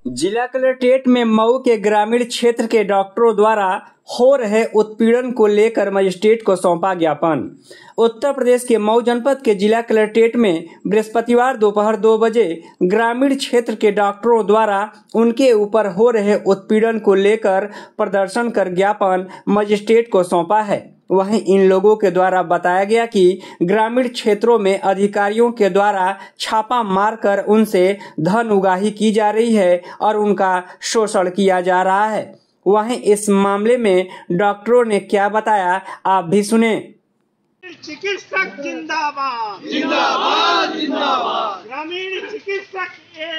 जिला कलेक्ट्रेट में मऊ के ग्रामीण क्षेत्र के डॉक्टरों द्वारा हो रहे उत्पीड़न को लेकर मजिस्ट्रेट को सौंपा ज्ञापन। उत्तर प्रदेश के मऊ जनपद के जिला कलेक्ट्रेट में बृहस्पतिवार दोपहर 2 बजे ग्रामीण क्षेत्र के डॉक्टरों द्वारा उनके ऊपर हो रहे उत्पीड़न को लेकर प्रदर्शन कर ज्ञापन मजिस्ट्रेट को सौंपा है। वहीं इन लोगों के द्वारा बताया गया कि ग्रामीण क्षेत्रों में अधिकारियों के द्वारा छापा मारकर उनसे धन उगाही की जा रही है और उनका शोषण किया जा रहा है। वहीं इस मामले में डॉक्टरों ने क्या बताया, आप भी सुने। चिकित्सक जिंदाबाद जिंदाबाद जिंदाबाद, ग्रामीण चिकित्सक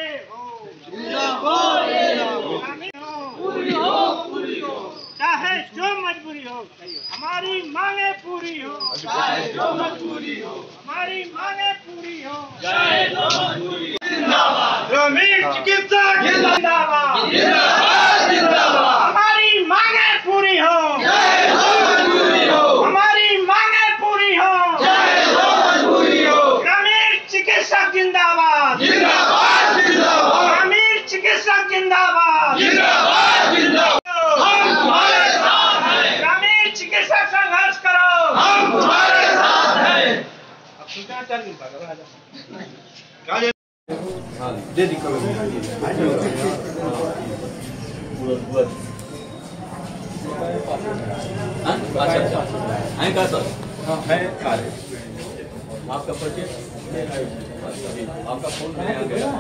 पूरी हो चाहे जो मजबूरी हो, हमारी मांगे पूरी हो, चाहे जो मजबूरी हो, हमारी मांगे पूरी हो, चाहे जो मजबूरी हो। जिंदाबाद ग्रामीण चिकित्सक जिंदाबाद जिंदाबाद जिंदाबाद, हमारी मांगे पूरी हो, चाहे जो मजबूरी हो, हमारी मांगे पूरी हो, चाहे जो मजबूरी हो। ग्रामीण चिकित्सक जिंदाबाद जिंदाबाद जिंदाबाद, ग्रामीण चिकित्सक जिंदाबाद जिंदाबाद जिंदाबाद, हम तुम्हारे साथ हैं, ग्रामीण चिकित्सक संघर्ष करो, हम तुम्हारे साथ हैं। अच्छा हैं का सर? मैं आपका परिचय, आपका फोन यहाँ गया।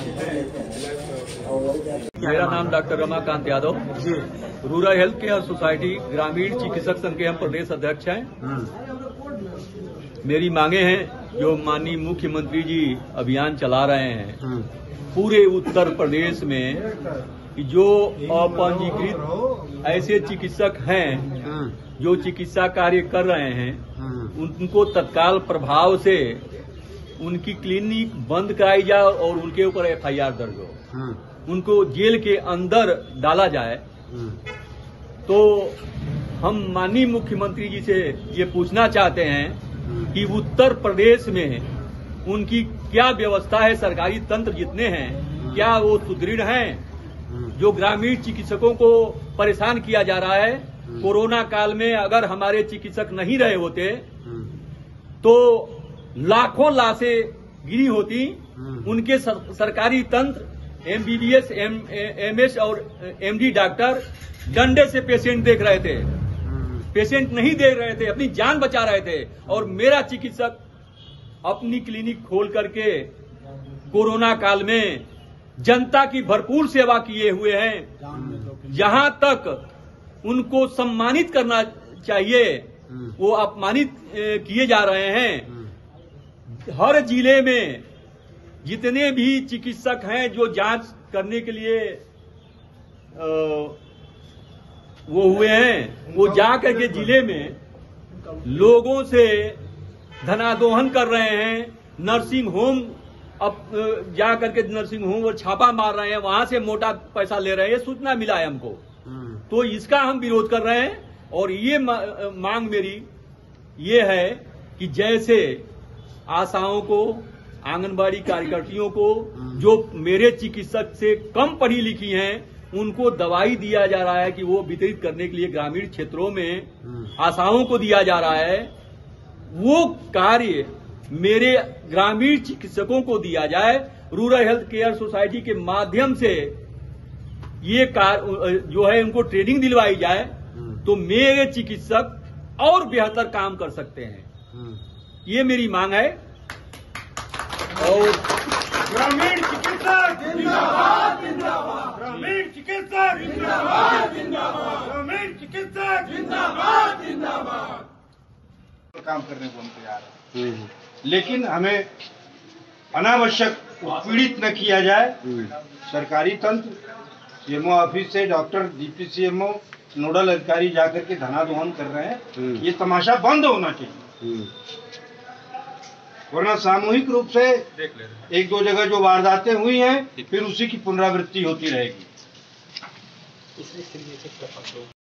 मेरा नाम doctor Ramakant Yadav, rural health care society ग्रामीण चिकित्सक संघ के हम प्रदेश अध्यक्ष हैं। मेरी मांगे हैं, जो माननीय मुख्यमंत्री जी अभियान चला रहे हैं पूरे उत्तर प्रदेश में, कि जो अपंजीकृत ऐसे चिकित्सक हैं जो चिकित्सा कार्य कर रहे हैं, उनको तत्काल प्रभाव से उनकी क्लिनिक बंद कराई जाए और उनके ऊपर FIR दर्ज हो, उनको जेल के अंदर डाला जाए। तो हम माननीय मुख्यमंत्री जी से ये पूछना चाहते हैं कि उत्तर प्रदेश में उनकी क्या व्यवस्था है, सरकारी तंत्र जितने हैं क्या वो सुदृढ़ हैं? जो ग्रामीण चिकित्सकों को परेशान किया जा रहा है, कोरोना काल में अगर हमारे चिकित्सक नहीं रहे होते तो लाखों लाशें गिरी होती। उनके सरकारी तंत्र MBBS, MS और MD डॉक्टर डंडे से पेशेंट देख रहे थे, पेशेंट नहीं देख रहे थे, अपनी जान बचा रहे थे। और मेरा चिकित्सक अपनी क्लिनिक खोल करके कोरोना काल में जनता की भरपूर सेवा किए हुए हैं। जहां तक उनको सम्मानित करना चाहिए वो अपमानित किए जा रहे हैं। हर जिले में जितने भी चिकित्सक हैं जो जांच करने के लिए वो हुए हैं, वो जा करके जिले में लोगों से धनादोहन कर रहे हैं। नर्सिंग होम अब जा करके नर्सिंग होम और छापा मार रहे हैं, वहां से मोटा पैसा ले रहे हैं। सूचना मिला है हमको, तो इसका हम विरोध कर रहे हैं। और ये मांग मेरी ये है कि जैसे आशाओं को, आंगनबाड़ी कार्यकर्तियों को, जो मेरे चिकित्सक से कम पढ़ी लिखी हैं, उनको दवाई दिया जा रहा है कि वो वितरित करने के लिए ग्रामीण क्षेत्रों में आशाओं को दिया जा रहा है, वो कार्य मेरे ग्रामीण चिकित्सकों को दिया जाए। रूरल हेल्थ केयर सोसाइटी के माध्यम से ये कार्य जो है उनको ट्रेनिंग दिलवाई जाए, तो मेरे चिकित्सक और बेहतर काम कर सकते हैं। ये मेरी मांग है। और ग्रामीण चिकित्सक जिंदाबाद जिंदाबाद, ग्रामीण चिकित्सक जिंदाबाद जिंदाबाद, ग्रामीण चिकित्सक जिंदाबाद जिंदाबाद। काम करने को हम तैयार हैं, लेकिन हमें अनावश्यक उत्पीड़ित न किया जाए। सरकारी तंत्र, CMO ऑफिस से डॉक्टर, DP CMO, नोडल अधिकारी जाकर के धनादोहन कर रहे हैं। ये तमाशा बंद होना चाहिए, वरना सामूहिक रूप से एक दो जगह जो वारदातें हुई हैं फिर उसी की पुनरावृत्ति होती रहेगी।